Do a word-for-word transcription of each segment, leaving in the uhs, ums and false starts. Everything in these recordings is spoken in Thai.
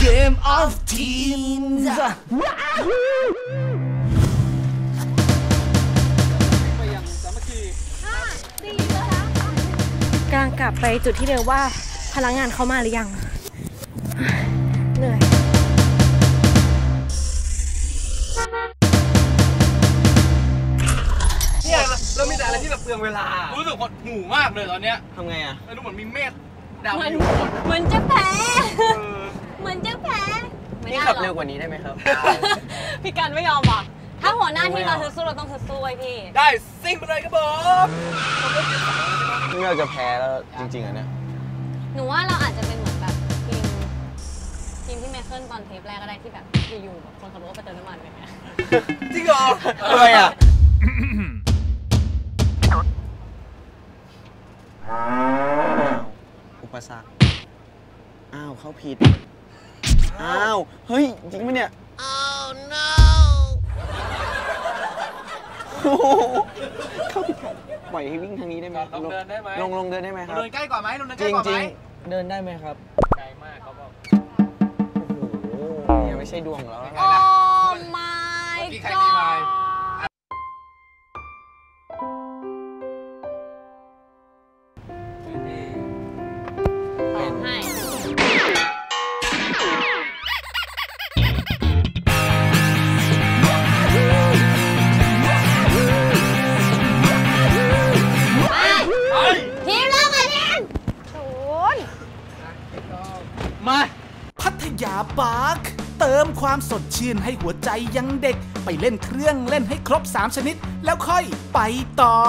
Game of Teens กำลังกลับไปจุดที่เรียกว่าพลังงานเข้ามาหรือยังเหนื่อยเนี่ยเรามีแต่อะไรที่แบบเปลืองเวลารู้สึกหดหูมากเลยตอนเนี้ยทำไงอ่ะไม่รู้เหมือนมีเมฆดำอยู่เหมือนจะแพ้เหมือนจะแพ้นี่ขับเร็วกว่านี้ได้ไหมครับพี่กันไม่ยอมว่ะถ้าหัวหน้าที่เราสู้เราต้องสู้ไว้พี่ได้ซิ่งไปเลยครับผมนี่เราจะแพ้แล้วจริงๆอ่ะเนี่ยหนูว่าเราอาจจะเป็นเหมือนแบบทีมทีมที่เมเคิลตอนเทปแรกก็ได้ที่แบบอยู่ๆแบบคนขับรถไปเติมน้ำมันอะไรเงี้ยจริงเหรออะไรอ่ะอุปสรรคอ้าวเข้าผิดอ้าวเฮ้ยจริงไหมเนี่ย oh no เข้าผิดปล่อยให้วิ่งทางนี้ได้ไหมลงเดินได้ไหมลงลงเดินได้ไหมครับเดินใกล้กว่าไหมลงเดินใกล้กว่าไหมเดินได้ไหมครับไกลมากเขาบอกโอ้โหยังไม่ใช่ดวงแล้วโอ้ my god ให้ทีมเราคะแนนศูนย์มาพัทยาปาร์คเติมความสดชื่นให้หัวใจยังเด็กไปเล่นเครื่องเล่นให้ครบสามชนิดแล้วค่อยไปต่อ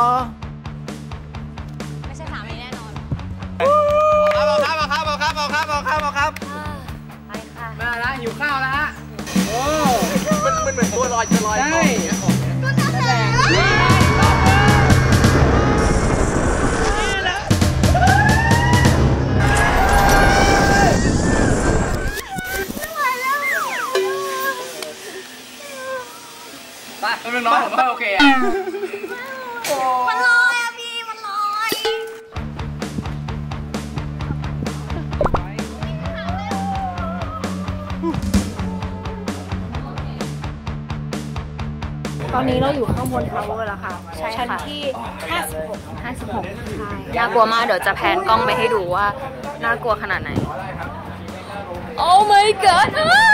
ไม่ใช่สามนี้แน่นอนเอาครับเอาครับเอาครับเอาครับเอาครับเอาครับไปค่ะมาละหิวข้าวแล้วฮะโอ้มันมันเหมือนตัวลอยจะลอยใช่ก็นั่นแหละน้องผมว่าโอเคอ่ะมันลอยอ่ะพี่มันลอยตอนนี้เราอยู่ข้างบนทาวเวอร์แล้วค่ะชั้นที่ห้าสิบหก ห้าสิบหกใช่น่ากลัวมากเดี๋ยวจะแพนกล้องไปให้ดูว่าน่ากลัวขนาดไหน Oh my god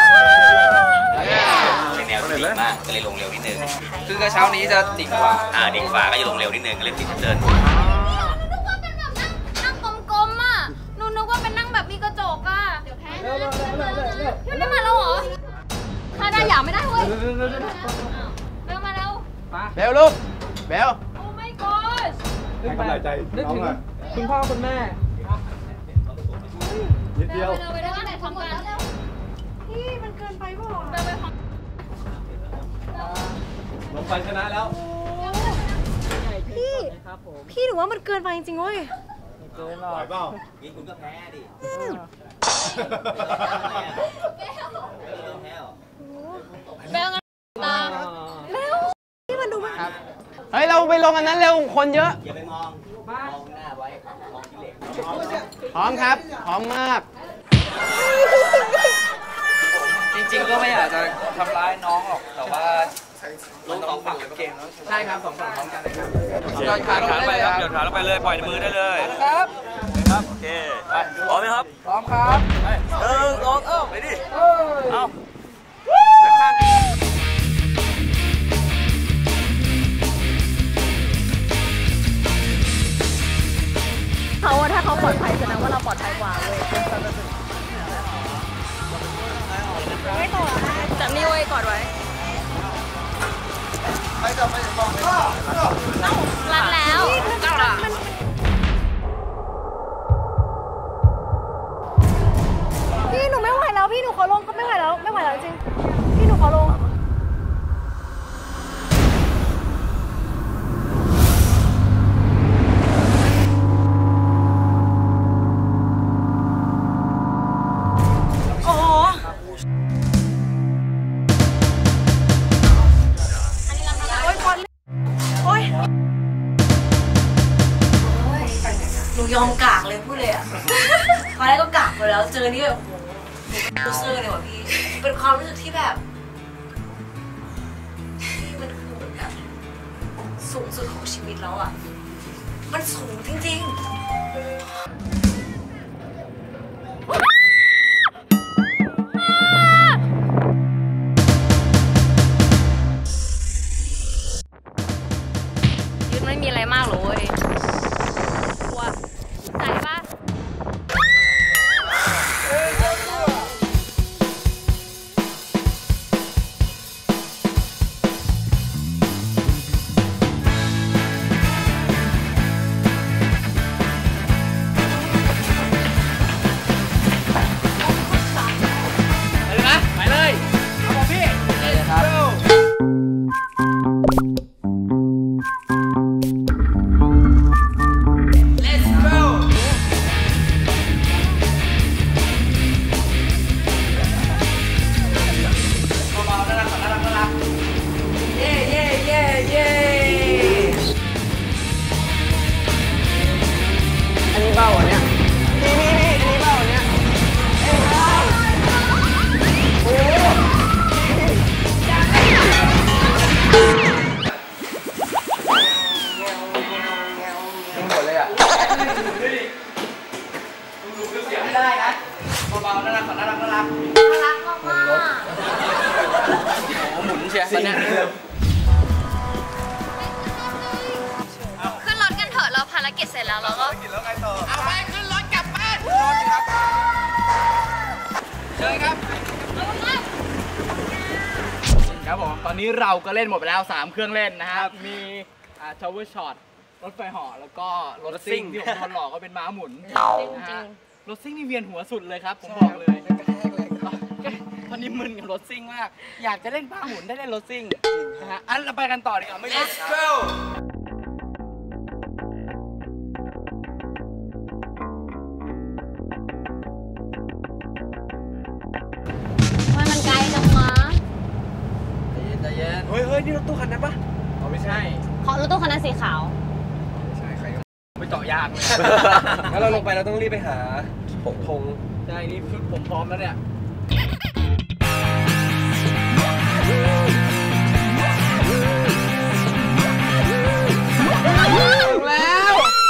แนวดิ่งมากก็เลยลงเร็วนิดนึงคือกระเช้านี้จะดิ่งกว่าอ่าดิ่งกว่าก็จะลงเร็วนิดนึงก็เลยติดเดินหนูนึกว่าเป็นแบบนั่งนั่งกลมๆอ่ะหนูนึกว่าเป็นนั่งแบบมีกระจกอ่ะเดี๋ยวแพ้นะพี่ได้มาแล้วเหรอถ้าได้อย่าไม่ได้เว้ยเร็วมาเร็วเบลลูกเบล Oh my god ให้กำลังใจน้องหน่อยคุณพ่อคุณแม่นิดเดียวไปเร็วไปเร็วแต่ทำงานพี่มันเกินไปป่ะเร็วไปพอลงไปชนะแล้วพี่พี่หนูว่ามันเกินไปจริงๆเว้ยเกินหรอไหวเปล่านี่คุณก็แพ้ดิเบลงั้นตาเร็วพี่มันดูมากเฮ้ยเราไปลงอันนั้นเร็วคนเยอะอย่าไปมองมองหน้าไว้มองที่เหล็กพร้อมครับพร้อมมากจริงๆก็ไม่อยากจะทำร้ายน้องหรอกแต่ว่าลงสองฝั่งเกมแล้วใช่ครับสองฝั่งพร้อมกันเลยครับเดินขาลงไปครับเดินขาลงไปเลยปล่อยมือได้เลยครับครับโอเคพร้อมไหมครับพร้อมครับหนึ่งสองเอ้าไปดิเอาเขาว่าถ้าเขาปลอดภัยแสดงว่าเราปลอดภัยกว่าเลยไม่ต่อจับนิ้วไว้กอดไว้ไปต่อไปต่อไปต่อรักแล้วพี่หนูไม่ไหวแล้วพี่หนูขอลงก็ไม่ไหวแล้วไม่ไหวแล้วจริงพี่หนูขอลงยอมกากเลยพูดเลยอ่ะตอนแรกก็กากไปแล้วเจอนี่แบบโอ้โหหนูไม่รู้สึกเลยว่ะพี่ เป็นความรู้สึกที่แบบที่มันคือเหมือนแบบสูงสุดของชีวิตแล้วอ่ะ มันสูงจริงๆไม่มีอะไรมากเลยกลัวใจปะขึ้นรถกันเถอะเราภารกิจเสร็จแล้วเราก็เอาไปขึ้นรถกลับบ้านเชิญครับครับผมตอนนี้เราก็เล่นหมดไปแล้วสามเครื่องเล่นนะครับมีอ่าทาวเวอร์ช็อตรถไฟเหาะแล้วก็รถซิ่งที่ผมโดนหลอกก็เป็นม้าหมุนนะฮะรถซิ่งนี่เวียนหัวสุดเลยครับผมบอกเลยตอนนี้มึนกับรถซิ่งมากอยากจะเล่นม้าหมุนได้เล่นรถซิ่งนะฮะอันเราไปกันต่อดีกว่าไม่รอ Let's go เฮ้ยเฮ้ยนี่รถตู้คันนั้นปะอ๋อไม่ใช่เขารถตู้คันนั้นสีขาวไม่ใช่ใครก็ไม่เจาะยากเลยงั้นเราลงไปเราต้องรีบไปหาผงธงใช่นี่คือผมพร้อมแล้วเนี่ยแล้ว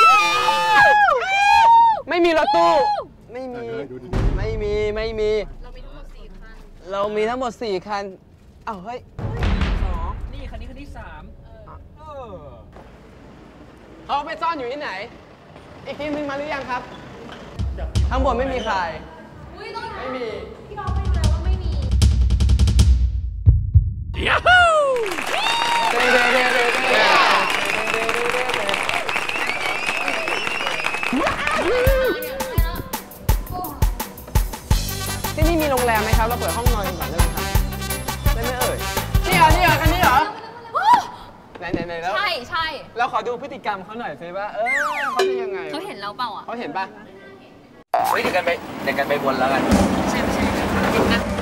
ไม่มีรถตู้ไม่มีไม่มีไม่มีเรามีทั้งหมดสี่คันเรามีทั้งหมดสี่คันอ้าวเฮ้ยสองนี่คันนี้คันที่สามเออเขาไปซ่อนอยู่ที่ไหนอีกทีมนึงมาหรือยังครับข้างบนไม่มีใครไม่มีพี่น้องไปแล้วว่าไม่มีย้าฮูเด้เด้เด้เด้เด้ที่นี่มีโรงแรมไหมครับเราเปิดห้องนอนกันก่อนได้ไหมครับได้ไหมเอ่ยนี่เหรอนี่เหรอคันนี้เหรอไหนไหนไหนแล้วใช่ใช่เราขอดูพฤติกรรมเขาหน่อยสิว่าเออเขาเป็นยังไงเขาเห็นเราเปล่าอ่ะเขาเห็นปะเฮ้ยเดี๋ยวกันไปเดี๋ยวกันไปวนแล้วกันใช่ไม่ใช่จริงนะ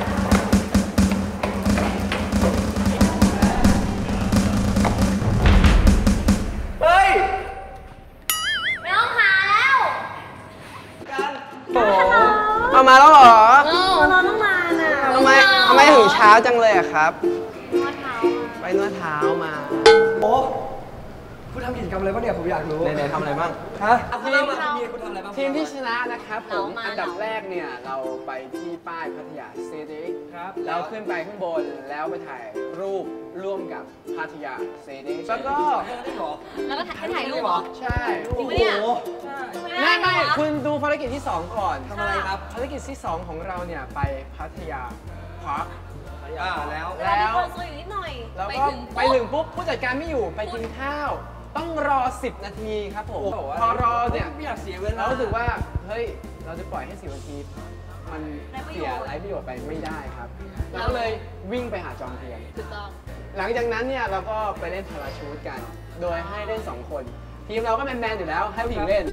เฮ้ยไม่ต้องหาแล้วโอ้เอามาแล้วเหรอเออเราต้องมาน่ะทำไมทำไมถึงเช้าจังเลยอะครับนวดเท้าไปนวดเท้ามาโอ้คุณทำกิจกรรมอะไรบ้างเนี่ยผมอยากรู้ไหนๆทำอะไรบ้างฮะทีมคุณทำอะไรบ้างทีมที่ชนะนะครับผมอันดับแรกเนี่ยเราไปที่ป้ายพัทยาซิตี้ครับแล้วขึ้นไปข้างบนแล้วไปถ่ายรูปร่วมกับพัทยาซิตี้แล้วก็แล้วก็ถ่ายถ่ายรูปเหรอใช่จริงปะเนี่ยไม่ไม่คุณดูภารกิจที่สองก่อนทำอะไรครับภารกิจที่สองของเราเนี่ยไปพัทยาพาร์คอ่าแล้วแล้วอยู่นิดหน่อยแล้วก็ไปถึงปุ๊บผู้จัดการไม่อยู่ไปกินข้าวต้องรอสิบนาทีครับผมพอรอเนี่ยไม่อยากเสียเวลาเรารู้สึกว่าเฮ้ยเราจะปล่อยให้สิบนาทีมันเสียไร้ประโยชน์ไปไม่ได้ครับเราก็เลยวิ่งไปหาจอมเทียนถูกต้องหลังจากนั้นเนี่ยเราก็ไปเล่นพาราชูทกันโดยให้เล่นสองคนทีมเราก็แมนๆอยู่แล้วให้ผู้หญิงเล่น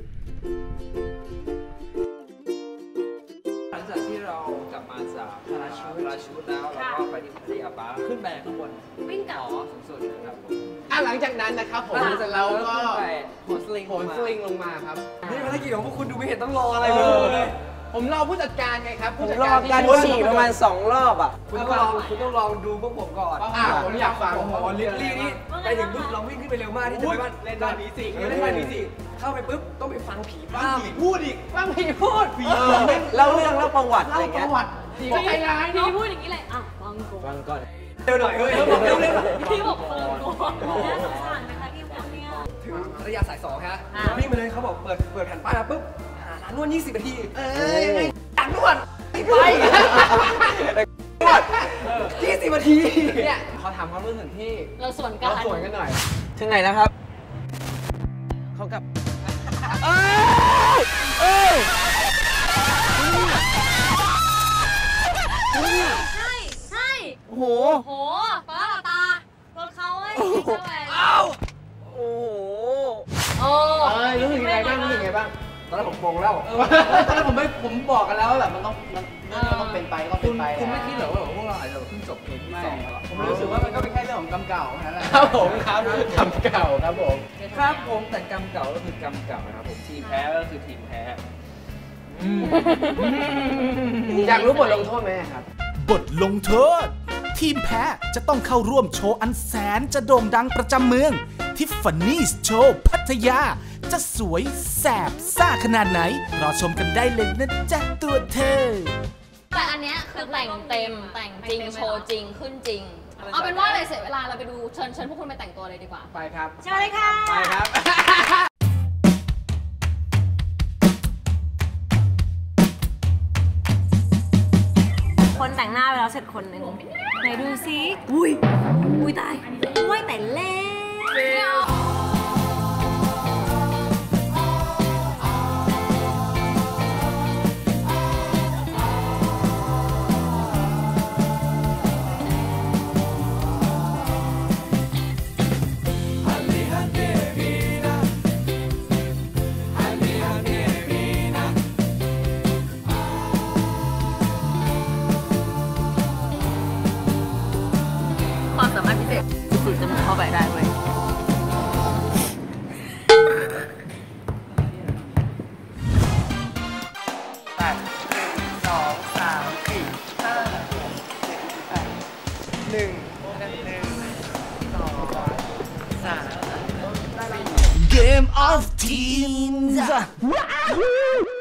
หลังจากที่เรากลับมาจากพาราชูทพาราชูทแล้วเราก็ไปที่พัทยาบาร์ขึ้นไปข้างบนวิ่งกลับอ๋อสูงสุดนะครับผมอ่ะหลังจากนั้นนะครับผมเราก็โหนสลิงโหนสลิงลงมาครับนี่ภารกิจของพวกคุณดูไม่เห็นต้องรออะไรเลยผมรอผู้จัดการไงครับผมรอการฉี่ประมาณสองรอบอ่ะคุณต้องลองคุณต้องลองดูพวกผมก่อนอ่าผมอยากฟังโอ้โหลิลลี่นี่ไปถึงปุ๊บเราวิ่งขึ้นไปเร็วมากที่จะไปบ้านเล่นบ้านผีสิงเล่นบ้านผีสิงเข้าไปปุ๊บต้องไปฟังผีบ้างผีพูดอีกฟังผีพูดผีเล่าเรื่องเล่าประวัติอะไรเล่าปเงี้ยระวัติผีใจร้ายพี่เนาะพูดอย่างนี้เลยอ่ะฟังกูฟังก่อนเร็วหน่อยเฮ้ยเร็วเร็วเร็วพี่บอกฟังกูน่าสงสารไหมคะพี่คนเนี่ยถึงพัทยาสายสองฮะวิ่งไปเลยเขาบอกเปิดเปิดแผ่นป้ายมาปุ๊บหาร้านนวดยี่สิบนาทีเอ้ยร้านนวดไปยี่สิบนาทีเนี่ยขอถามความรู้สึกที่เราส่วนกัเรานสวนกันหน่อยถึงไหนแล้วครับ เขากลับเอ้ยเอ้ยใช่ใช่โอ้โหโหฟ้าตารถเขาไอ้เจ้าแหวนโอ้โหโอ้เอ้ยรู้สึกยังไงบ้างรู้สึกยังไงบ้างตอนแรกผมงงแล้วตอนแรกผมไม่ผมบอกกันแล้วว่าแบบมันต้องมันเรื่องมันต้องเป็นไปก็เป็นไปคุณไม่คิดเหรอว่าพวกเราอาจจะเพิ่งจบเพลงที่สองแล้วผมรู้สึกว่ามันก็เป็นแค่เรื่องของกรรมเก่าแค่นั้นแหละครับผมครับกรรมเก่าครับผมครับผมแต่กรรมเก่าก็คือกรรมเก่านะครับผมทีมแพ้ก็คือทีมแพ้อยากรู้บทลงโทษไหมครับบทลงโทษ ทีมแพ้จะต้องเข้าร่วมโชว์อันแสนจะโด่งดังประจำเมืองทิฟฟานี่โชว์พัทยา จะสวยแสบซ่าขนาดไหน รอชมกันได้เลยนะจ๊ะตัวเธอแต่อันเนี้ยคือแต่งเต็มแต่งจริงโชว์จริงขึ้นจริง เอาเป็นว่าเลยเสียเวลาเราไปดูเชิญเชิญพวกคุณไปแต่งตัวเลยดีกว่าไปครับเชิญเลยค่ะไปครับคนแต่งหน้าไปแล้วเสร็จคนหนึ่งไหนดูซิอุ้ยอุ้ยตายอุ้ยแต่เล่ความสามารถพิเศษคือสูดจมูกเข้าไปได้เว้ยแปดสองสามสี่ห้าหกเจ็ดแปดหนึ่งหนึ่งสองสาม Game of Teens